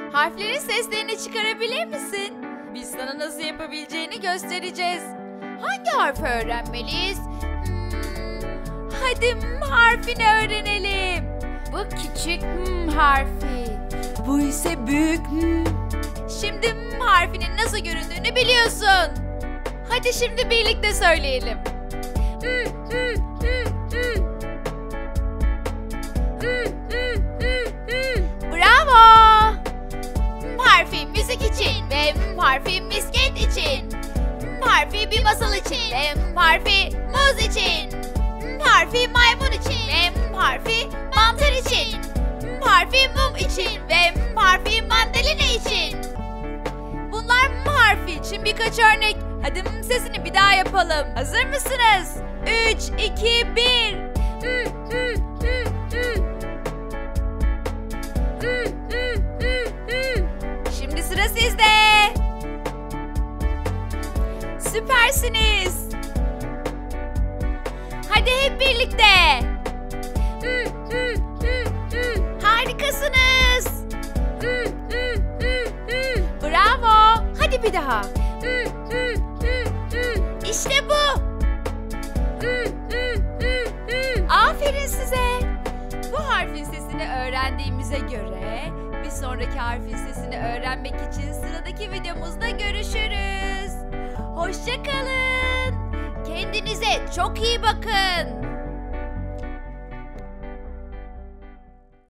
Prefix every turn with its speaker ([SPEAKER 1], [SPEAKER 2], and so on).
[SPEAKER 1] Harflerin seslerini çıkarabilir misin? Biz sana nasıl yapabileceğini göstereceğiz. Hangi harfi öğrenmeliyiz? Hadi M harfini öğrenelim. Bu küçük M harfi. Bu ise büyük M. Şimdi M harfinin nasıl göründüğünü biliyorsun. Hadi şimdi birlikte söyleyelim. Bravo! M harfi müzik için ve M harfi misket için. M harfi bir masal için ve M harfi muz için. M harfi maymun için ve M harfi mantar için. M harfi mum için ve M harfi mandalina için. Bunlar M harfi için birkaç örnek. Hadi M sesini bir daha yapalım. Hazır mısınız? 3, 2, 1. Şimdi sıra sizde. Süpersiniz. Hadi hep birlikte. Harikasınız. Bravo. Hadi bir daha. İşte bu. Aferin size. Bu harfin sesini öğrendiğimize göre bir sonraki harfin sesini öğrenmek için sıradaki videomuzda görüşürüz. Hoşça kalın. Kendinize çok iyi bakın.